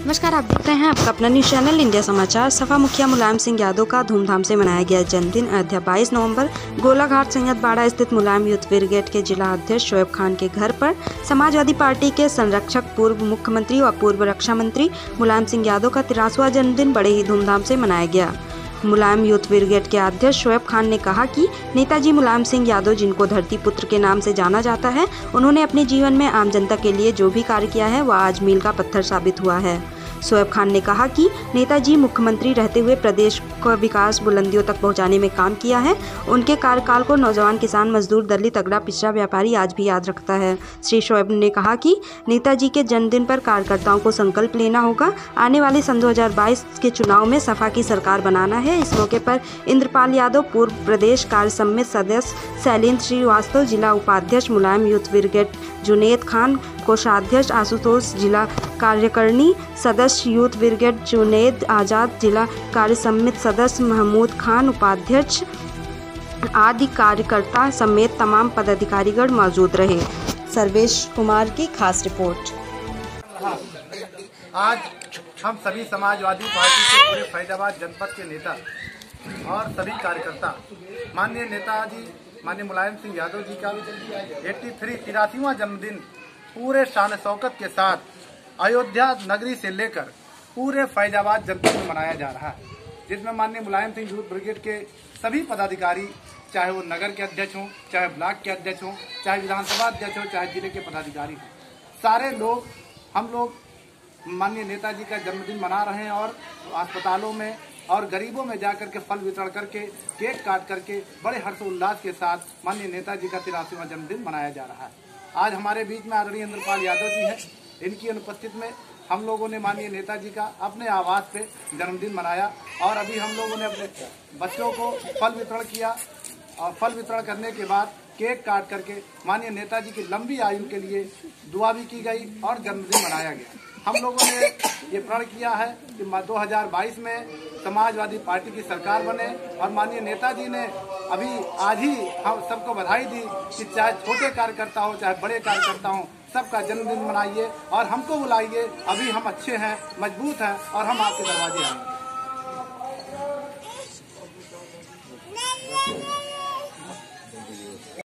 नमस्कार, आप देख रहे हैं आपका अपना न्यूज चैनल इंडिया समाचार। सपा मुखिया मुलायम सिंह यादव का धूमधाम से मनाया गया जन्मदिन। अयोध्या 22 नवंबर गोलाघाट सैयदबाड़ा स्थित मुलायम यूथ ब्रिगेड के जिला अध्यक्ष शोएब खान के घर पर समाजवादी पार्टी के संरक्षक, पूर्व मुख्यमंत्री और पूर्व रक्षा मंत्री मुलायम सिंह यादव का 83वां जन्मदिन बड़े ही धूमधाम से मनाया गया। मुलायम यूथ ब्रिगेड के अध्यक्ष शोएब खान ने कहा कि नेताजी मुलायम सिंह यादव, जिनको धरती पुत्र के नाम से जाना जाता है, उन्होंने अपने जीवन में आम जनता के लिए जो भी कार्य किया है वह आज मील का पत्थर साबित हुआ है। शोएब खान ने कहा कि नेताजी मुख्यमंत्री रहते हुए प्रदेश का विकास बुलंदियों तक पहुंचाने में काम किया है। उनके कार्यकाल को नौजवान, किसान, मजदूर, दलित, तगड़ा, पिछड़ा, व्यापारी आज भी याद रखता है। श्री शोएब ने कहा कि नेताजी के जन्मदिन पर कार्यकर्ताओं को संकल्प लेना होगा। आने वाले सन 2022 के चुनाव में सपा की सरकार बनाना है। इस मौके पर इंद्रपाल यादव, पूर्व प्रदेश कार्य समिति सदस्य शैलेंद्र श्रीवास्तव, जिला उपाध्यक्ष मुलायम यूथ ब्रिगेड जुनेद खान, कोषाध्यक्ष आशुतोष, जिला कार्यकारिणी सदस्य यूथ ब्रिगेड जुनेद आज़ाद, जिला कार्य समिति सदस्य महमूद खान, उपाध्यक्ष आदि कार्यकर्ता समेत तमाम पदाधिकारीगण मौजूद रहे। सर्वेश कुमार की खास रिपोर्ट। आज हम सभी समाजवादी पार्टी के पूरे फैजाबाद जनपद के नेता और सभी कार्यकर्ता माननीय नेताजी माननीय मुलायम सिंह यादव जी का 83वां जन्मदिन पूरे शान शौकत के साथ अयोध्या नगरी से लेकर पूरे फैजाबाद जनपद में मनाया जा रहा है, जिसमें माननीय मुलायम सिंह यूथ ब्रिगेड के सभी पदाधिकारी, चाहे वो नगर के अध्यक्ष हों, चाहे ब्लॉक के अध्यक्ष हों, चाहे विधानसभा अध्यक्ष हों, चाहे जिले के पदाधिकारी हों, सारे लोग हम लोग माननीय नेताजी का जन्मदिन मना रहे हैं और अस्पतालों में और गरीबों में जाकर के फल वितरण करके, केक काट करके बड़े हर्षोल्लास के साथ माननीय नेताजी का 83वां जन्मदिन मनाया जा रहा है। आज हमारे बीच में आदरणीय इंद्रपाल यादव जी हैं। इनकी अनुपस्थित में हम लोगों ने माननीय नेताजी का अपने आवास पे जन्मदिन मनाया और अभी हम लोगों ने अपने बच्चों को फल वितरण किया और फल वितरण करने के बाद केक काट करके माननीय नेताजी की लंबी आयु के लिए दुआ भी की गई और जन्मदिन मनाया गया। हम लोगों ने ये प्रण किया है कि 2022 में समाजवादी पार्टी की सरकार बने और माननीय नेताजी ने अभी आज ही हम सबको बधाई दी कि चाहे छोटे कार्यकर्ता हो चाहे बड़े कार्यकर्ता हो, सबका जन्मदिन मनाइए और हमको बुलाइए। अभी हम अच्छे हैं, मजबूत हैं और हम आपके दरवाजे आएंगे।